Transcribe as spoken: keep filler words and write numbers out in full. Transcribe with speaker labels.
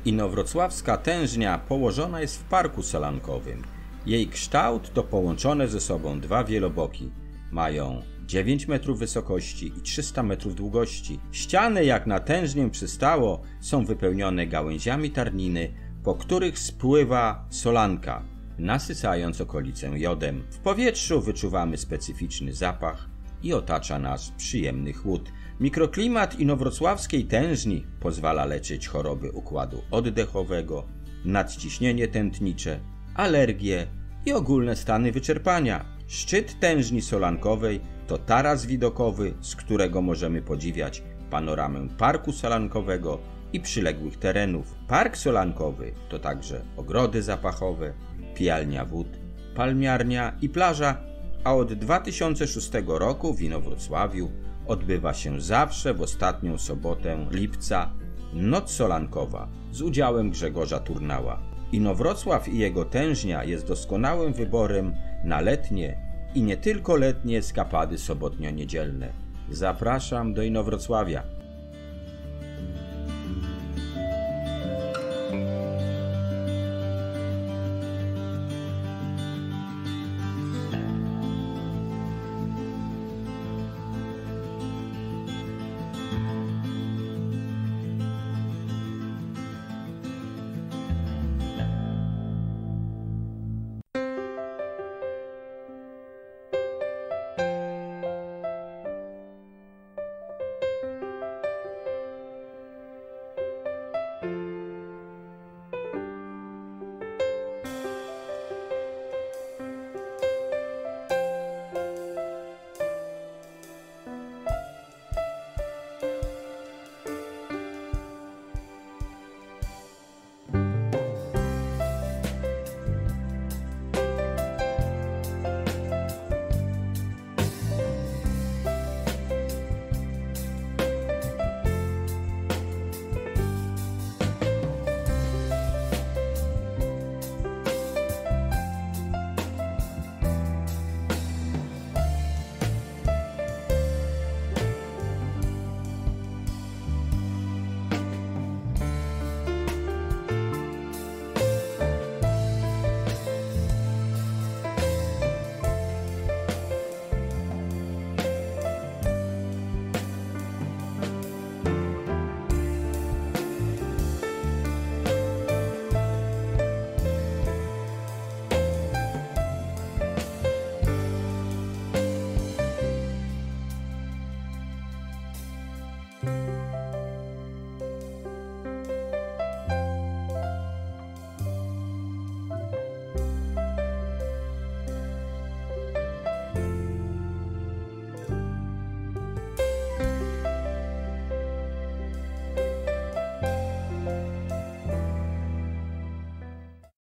Speaker 1: Inowrocławska Tężnia położona jest w parku solankowym. Jej kształt to połączone ze sobą dwa wieloboki. Mają dziewięć metrów wysokości i trzysta metrów długości. Ściany, jak na Tężnię przystało, są wypełnione gałęziami tarniny, po których spływa solanka, nasycając okolicę jodem. W powietrzu wyczuwamy specyficzny zapach i otacza nas przyjemny chłód. Mikroklimat inowrocławskiej Tężni pozwala leczyć choroby układu oddechowego, nadciśnienie tętnicze, alergie i ogólne stany wyczerpania. Szczyt Tężni Solankowej to taras widokowy, z którego możemy podziwiać panoramę parku solankowego i przyległych terenów. Park solankowy to także ogrody zapachowe, pijalnia wód, palmiarnia i plaża, a od dwa tysiące szóstego roku w Inowrocławiu odbywa się zawsze w ostatnią sobotę lipca Noc Solankowa z udziałem Grzegorza Turnała. Inowrocław i jego Tężnia jest doskonałym wyborem na letnie i nie tylko letnie eskapady sobotnio-niedzielne. Zapraszam do Inowrocławia.